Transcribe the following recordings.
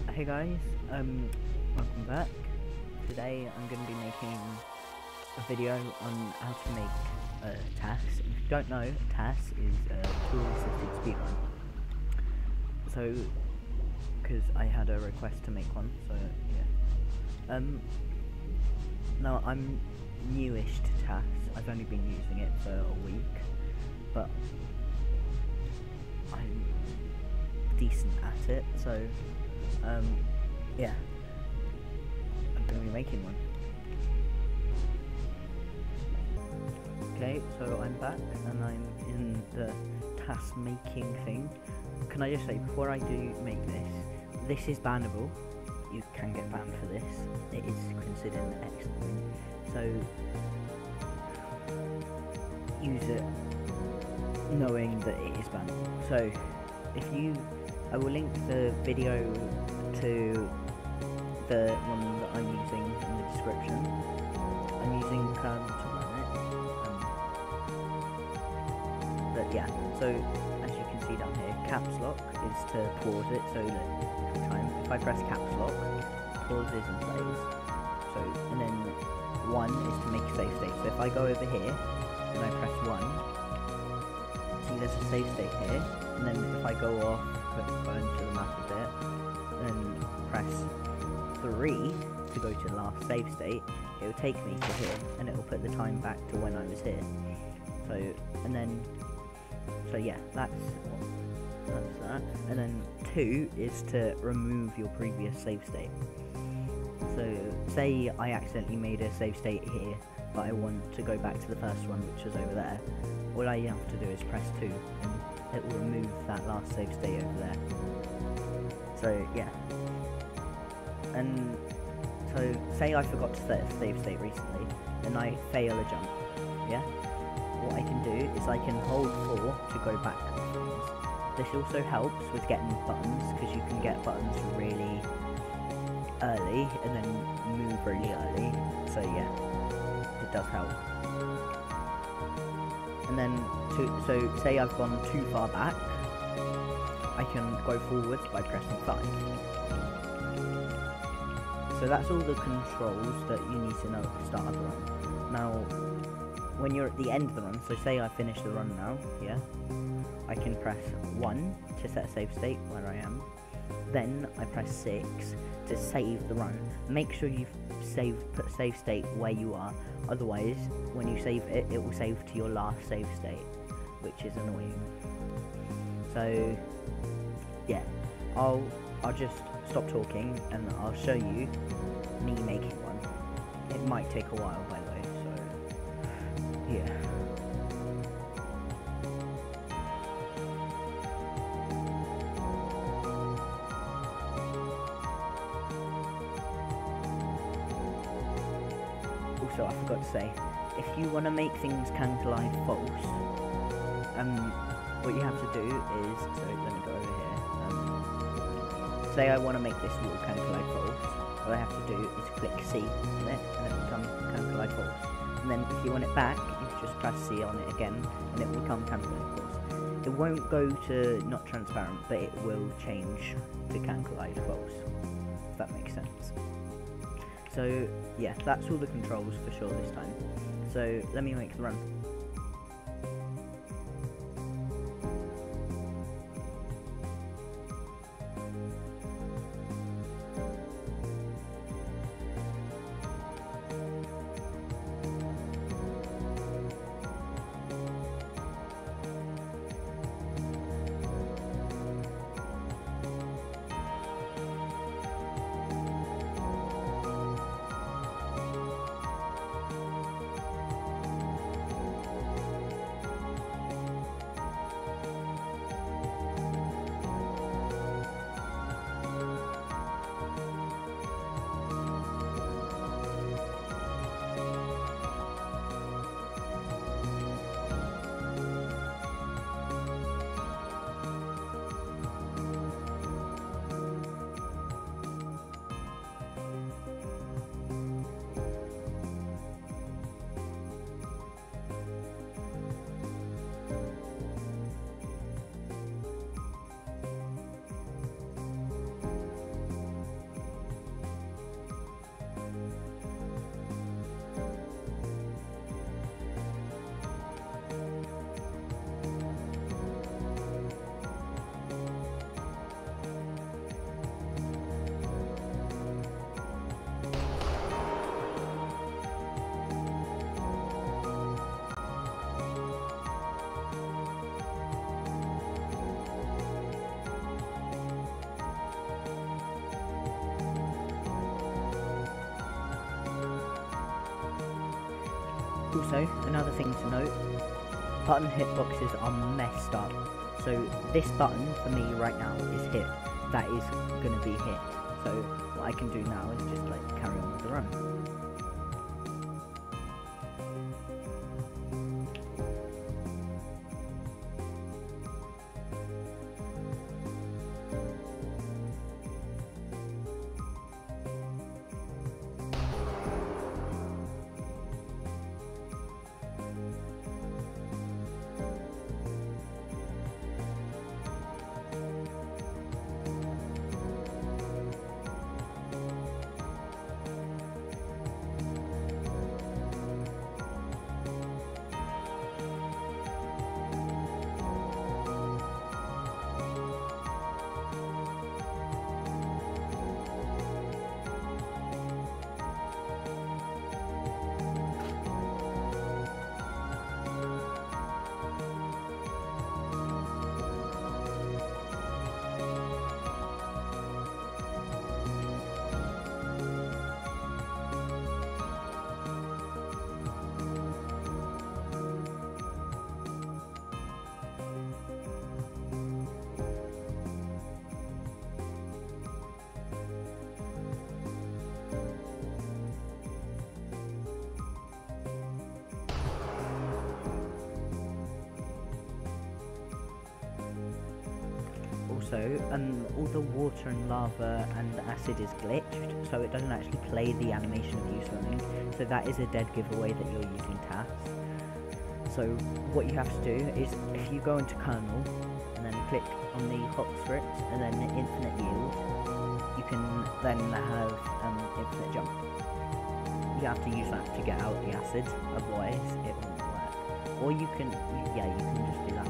Hey guys, welcome back. Today I'm going to be making a video on how to make a TAS. If you don't know, TAS is a tool-assisted speedrun. So, because I had a request to make one, so yeah. Now I'm newish to TAS. I've only been using it for a week, but I'm decent at it, so yeah, I'm going to be making one. Okay, so I'm back and I'm in the TAS making thing. Can I just say, before I do make this is bannable. You can get banned for this. It is considered an exploit, so use it knowing that it is bannable. So I will link the video to the one that I'm using in the description. I'm using Kern to run it. But yeah, so as you can see down here, caps lock is to pause it, so that if I press caps lock, pauses and plays. So, and then 1 is to make a save state. So if I go over here and I press 1, see there's a save state here, and then if I go off, go into the map a bit, and press 3 to go to the last save state, it will take me to here, and it will put the time back to when I was here. So, and then, so yeah, that's that. And then 2 is to remove your previous save state. So, say I accidentally made a save state here, but I want to go back to the first one, which was over there. All I have to do is press 2, and it will remove that last save state over there. So yeah, and so say I forgot to set a save state recently, and I fail a jump. Yeah, what I can do is I can hold 4 to go back. This also helps with getting buttons, because you can get buttons really early and then move really early. So yeah, it does help. And then, so say I've gone too far back, I can go forwards by pressing 5. So that's all the controls that you need to know at the start of the run. Now, when you're at the end of the run, so say I finish the run now, yeah, I can press 1 to set a save state where I am. Then I press 6 to save the run. Make sure you put save state where you are, otherwise when you save it, it will save to your last save state, which is annoying. So yeah, I'll just stop talking and I'll show you me making one. It might take a while, by the way, so yeah. Also, I forgot to say, if you want to make things can collide false, what you have to do is, so let me go over here, say I want to make this wall can collide false, what I have to do is click C on it, and it will become can collide false, and then if you want it back, you just press C on it again, and it will become can collide false. It won't go to not transparent, but it will change to can collide false, if that makes sense. So yeah, that's all the controls for sure this time. So let me make the run. Also, another thing to note, button hitboxes are messed up. So this button for me right now is hit. That is going to be hit. So what I can do now is just like carry on with the run. Also, all the water and lava and acid is glitched, so it doesn't actually play the animation of you swimming, so that is a dead giveaway that you're using TAS. So what you have to do is, if you go into kernel, and then click on the hot script, and then infinite yield, you can then have infinite jump. You have to use that to get out the acid, otherwise it won't work. Or you can, yeah, you can just do that.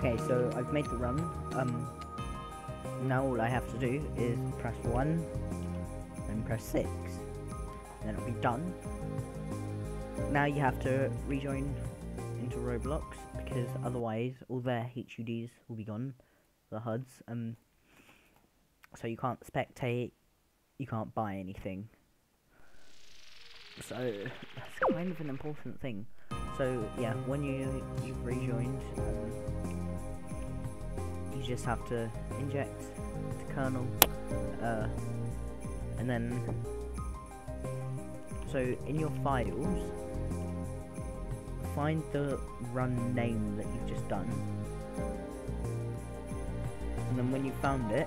Okay, so I've made the run. Now all I have to do is press 1, then press 6, and then it'll be done. Now you have to rejoin into Roblox, because otherwise all their HUDs will be gone, the HUDs, so you can't spectate, you can't buy anything. So that's kind of an important thing. So yeah, when you've rejoined, you just have to inject the kernel, and then so in your files, find the run name that you've just done, and then when you found it,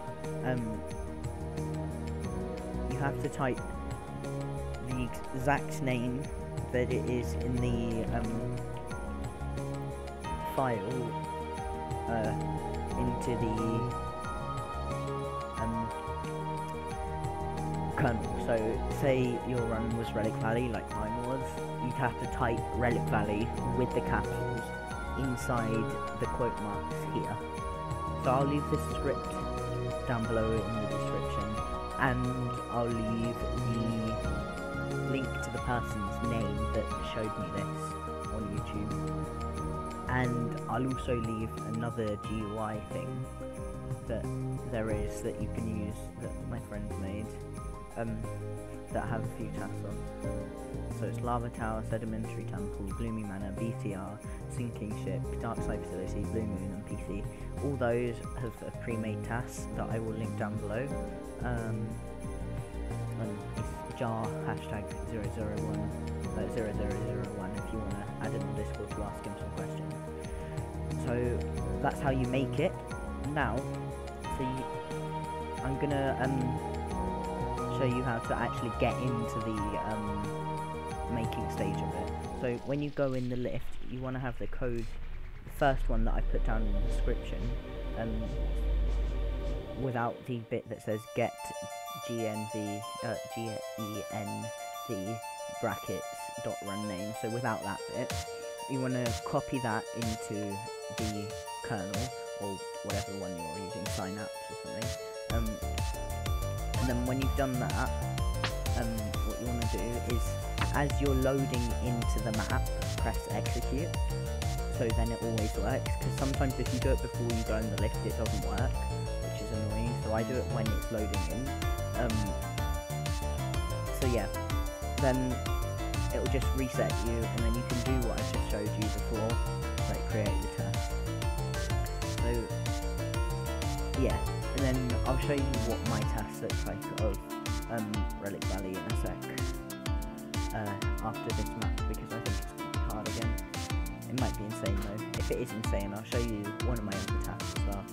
you have to type the exact name that it is in the file into the kernel. So say your run was Relic Valley like mine was, you'd have to type Relic Valley with the capitals inside the quote marks here. So I'll leave this script down below in the description, and I'll leave the link to the person's name that showed me this on YouTube, and I'll also leave another GUI thing that there is that you can use that my friend made, that have a few tasks on. So it's Lava Tower, Sedimentary Temple, Gloomy Manor, BTR, Sinking Ship, Dark Side Facility, Blue Moon, and PC. All those have a pre-made tasks that I will link down below. It's jar hashtag 001 if you want to add it on Discord to ask him some questions. So that's how you make it. Now, I'm gonna show you how to actually get into the making stage of it. So when you go in the lift, you want to have the code, the first one that I put down in the description, without the bit that says get GENV brackets dot run name. So without that bit, you want to copy that into the kernel or whatever one you're using, Synapse or something. And then when you've done that, what you want to do is, as you're loading into the map, press execute. So then it always works, because sometimes if you do it before you go in the lift, it doesn't work, which is annoying. So I do it when it's loading in. So yeah, then it will just reset you, and then you can do what I just showed you before, like create the task. So yeah, and then I'll show you what my task looks like of Relic Valley in a sec, after this map, because I think it's going to be hard again. It might be insane though. If it is insane, I'll show you one of my other tasks as well.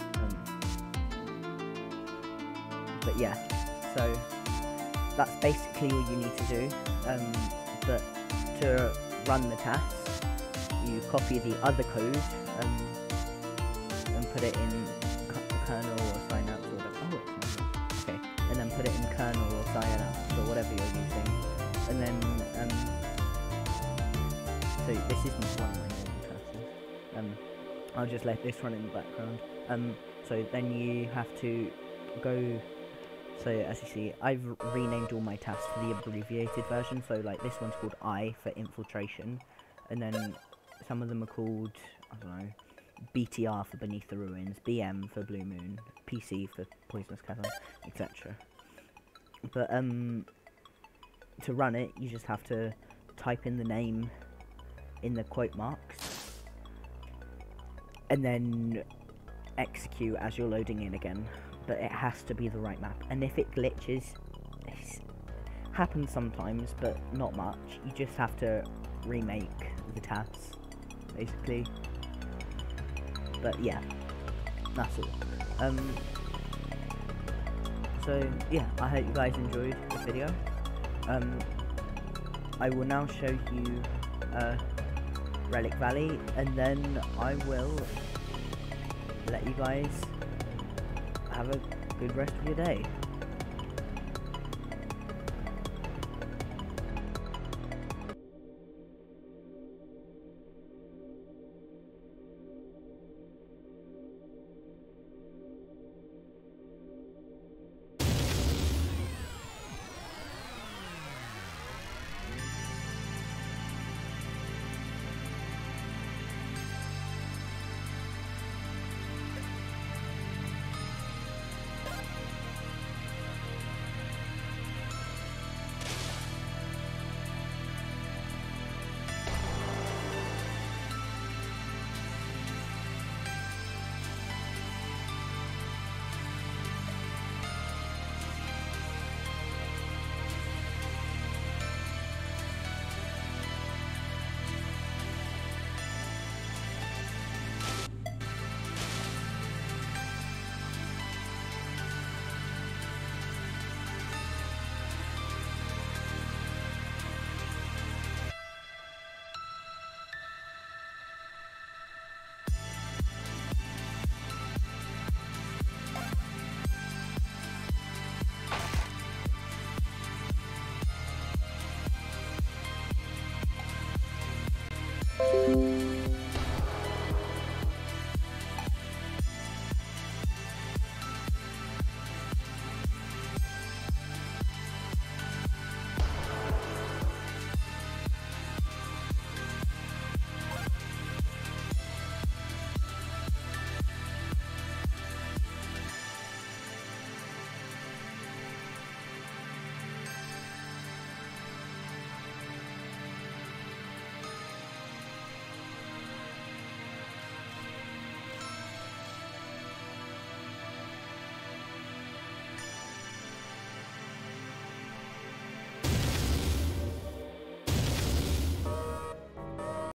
But yeah, so that's basically all you need to do. But to run the task, you copy the other code and put it in kernel or Synapse or whatever. Oh, it's not. Okay, and then put it in kernel or Synapse or whatever you're using, and then so this isn't one of my normal tasks. I'll just let this run in the background. So then you have to go. So as you see, I've renamed all my tasks for the abbreviated version. So like this one's called I for infiltration, and then some of them are called, I don't know, BTR for Beneath the Ruins, BM for Blue Moon, PC for Poisonous Chasm, etc. But to run it, you just have to type in the name in the quote marks, and then execute as you're loading in again. But it has to be the right map, and if it glitches, it happens sometimes, but not much. You just have to remake the tasks, basically. But yeah, that's all. So yeah, I hope you guys enjoyed the video. I will now show you Relic Valley, and then I will let you guys have a good rest of your day.